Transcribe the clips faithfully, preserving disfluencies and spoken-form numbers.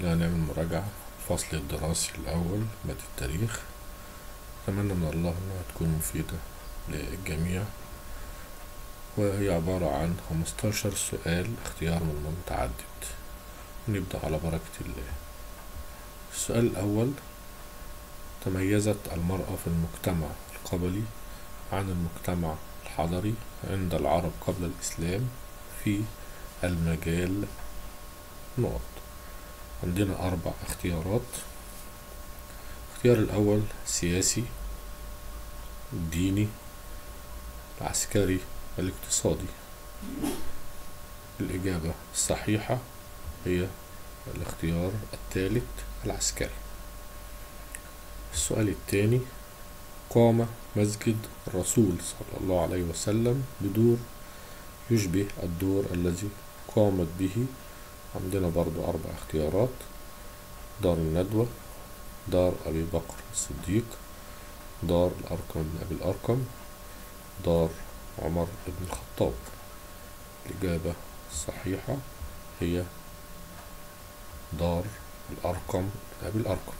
الله هنعمل مراجعة الفصل الدراسي الأول مادة التاريخ. أتمنى من الله أنها تكون مفيدة للجميع، وهي عبارة عن خمستاشر سؤال اختيار من متعدد. نبدأ على بركة الله. السؤال الأول: تميزت المرأة في المجتمع القبلي عن المجتمع الحضري عند العرب قبل الإسلام في المجال نقط. عندنا أربع اختيارات. الاختيار الأول: سياسي، ديني، العسكري، الاقتصادي. الإجابة الصحيحة هي الاختيار الثالث، العسكري. السؤال الثاني: قام مسجد الرسول صلى الله عليه وسلم بدور يشبه الدور الذي قامت به. عندنا برضو أربع اختيارات: دار الندوة، دار أبي بكر الصديق، دار الأرقم بن أبي الأرقم، دار عمر بن الخطاب. الإجابة الصحيحة هي دار الأرقم بن أبي الأرقم.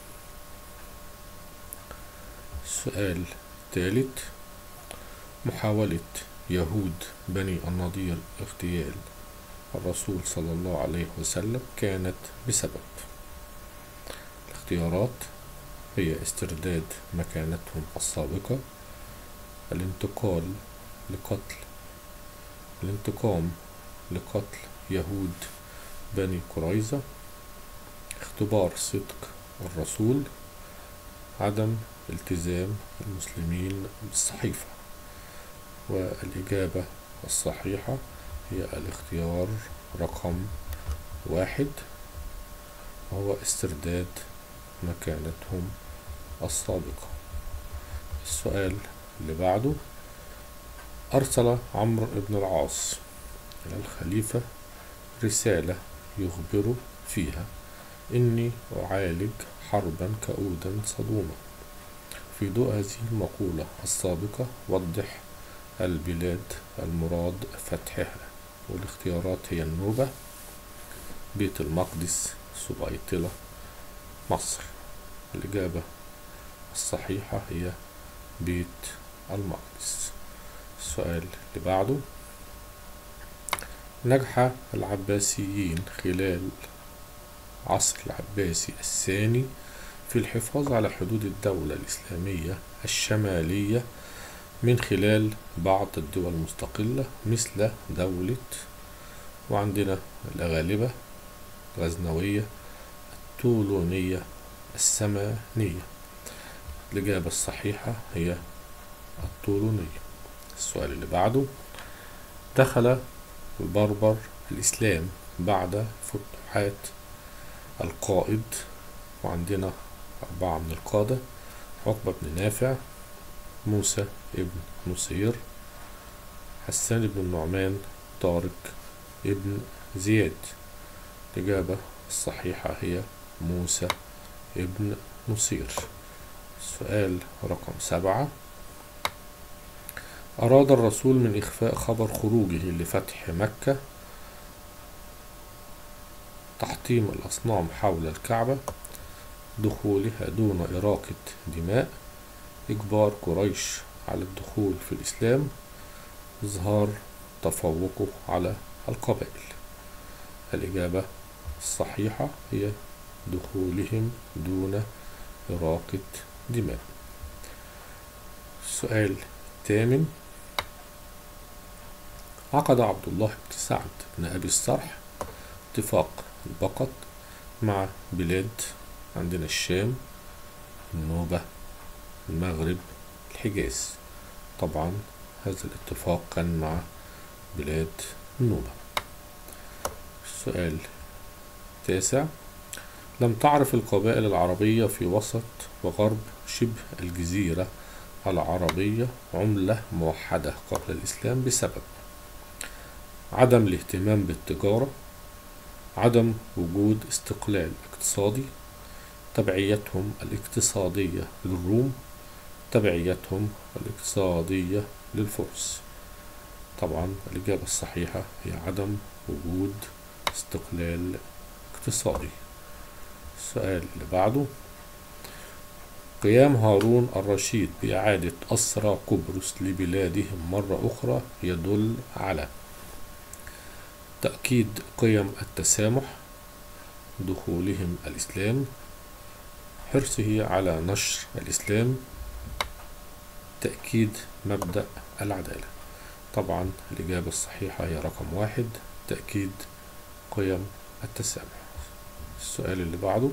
السؤال الثالث: محاولة يهود بني النضير اغتيال الرسول صلى الله عليه وسلم كانت بسبب. الاختيارات هي استرداد مكانتهم السابقة، الانتقال لقتل الانتقام لقتل يهود بني قريظة، اختبار صدق الرسول، عدم التزام المسلمين بالصحيفة. والإجابة الصحيحة هي الاختيار رقم واحد، وهو استرداد مكانتهم السابقة. السؤال اللي بعده: أرسل عمرو بن العاص إلى الخليفة رسالة يخبر فيها: إني أعالج حربا كؤودا صدوما. في ضوء هذه المقولة السابقة وضح البلاد المراد فتحها. والاختيارات هي النوبة، بيت المقدس، سبيطلة، مصر. الإجابة الصحيحة هي بيت المقدس. السؤال اللي بعده: نجح العباسيين خلال عصر العباسي الثاني في الحفاظ على حدود الدولة الإسلامية الشمالية من خلال بعض الدول المستقلة مثل دولة، وعندنا الأغالبة، الغزنوية، الطولونية، السمانية. الإجابة الصحيحة هي الطولونية. السؤال اللي بعده: دخل البربر الإسلام بعد فتوحات القائد، وعندنا أربعة من القادة: عقبة بن نافع، موسى ابن نصير، حسان بن النعمان، طارق ابن زياد. الإجابة الصحيحة هي موسى ابن نصير. السؤال رقم سبعة: أراد الرسول من إخفاء خبر خروجه لفتح مكة، تحطيم الأصنام حول الكعبة، دخولها دون إراقة دماء، إجبار قريش على الدخول في الإسلام، إظهار تفوقه على القبائل. الإجابة الصحيحة هي دخولهم دون إراقة دماء. السؤال الثامن: عقد عبد الله بن سعد بن أبي الصرح اتفاق البقط مع بلاد، عندنا الشام، النوبة، المغرب، الحجاز. طبعا هذا الاتفاق كان مع بلاد النوبة. السؤال التاسع: لم تعرف القبائل العربية في وسط وغرب شبه الجزيرة العربية عملة موحدة قبل الإسلام بسبب: عدم الاهتمام بالتجارة، عدم وجود استقلال اقتصادي، تبعيتهم الاقتصادية للروم، تبعيتهم الاقتصادية للفرس. طبعا الإجابة الصحيحة هي عدم وجود استقلال اقتصادي. السؤال اللي بعده: قيام هارون الرشيد بإعادة أسرى قبرص لبلادهم مرة أخرى يدل على تأكيد قيم التسامح، دخولهم الإسلام، حرصه على نشر الإسلام، تأكيد مبدأ العدالة. طبعا الإجابة الصحيحة هي رقم واحد، تأكيد قيم التسامح. السؤال اللي بعده: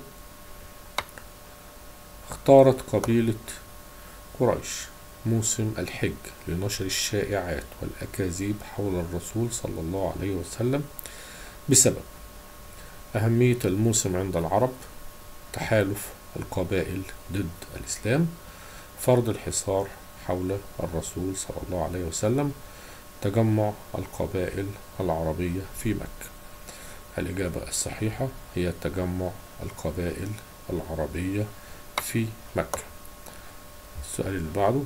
اختارت قبيلة قريش موسم الحج لنشر الشائعات والأكاذيب حول الرسول صلى الله عليه وسلم بسبب أهمية الموسم عند العرب، تحالف القبائل ضد الإسلام، فرض الحصار حول الرسول صلى الله عليه وسلم، تجمع القبائل العربية في مكة. الإجابة الصحيحة هي تجمع القبائل العربية في مكة. السؤال اللي بعده: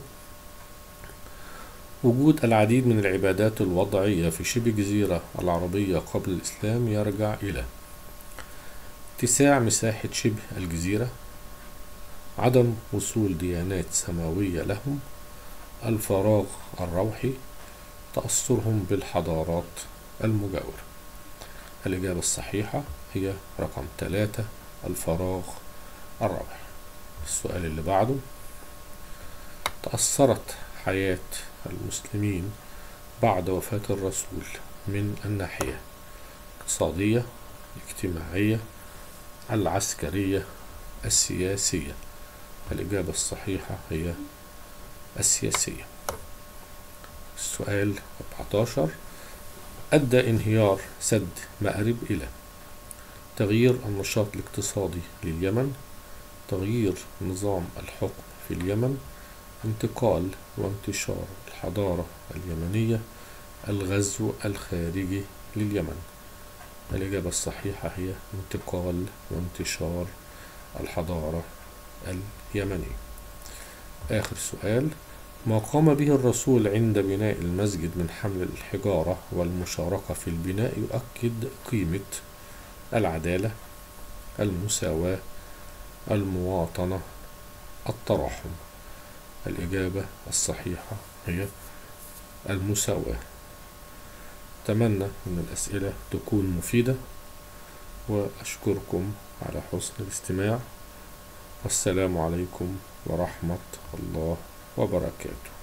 وجود العديد من العبادات الوضعية في شبه الجزيرة العربية قبل الإسلام يرجع إلى اتساع مساحة شبه الجزيرة، عدم وصول ديانات سماوية لهم، الفراغ الروحي، تأثرهم بالحضارات المجاورة. الإجابة الصحيحة هي رقم ثلاثة، الفراغ الروحي. السؤال اللي بعده: تأثرت حياة المسلمين بعد وفاة الرسول من الناحية الاقتصادية، الاجتماعية، العسكرية، السياسية. الإجابة الصحيحة هي السياسية. السؤال أربعة عشر: أدى انهيار سد مأرب إلى تغيير النشاط الاقتصادي لليمن، تغيير نظام الحكم في اليمن، انتقال وانتشار الحضارة اليمنية، الغزو الخارجي لليمن. الإجابة الصحيحة هي انتقال وانتشار الحضارة اليمنية. آخر سؤال: ما قام به الرسول عند بناء المسجد من حمل الحجارة والمشاركة في البناء يؤكد قيمة العدالة، المساواة، المواطنة، التراحم. الإجابة الصحيحة هي المساواة. أتمنى أن الأسئلة تكون مفيدة، وأشكركم على حسن الاستماع، والسلام عليكم ورحمة الله وبركاته.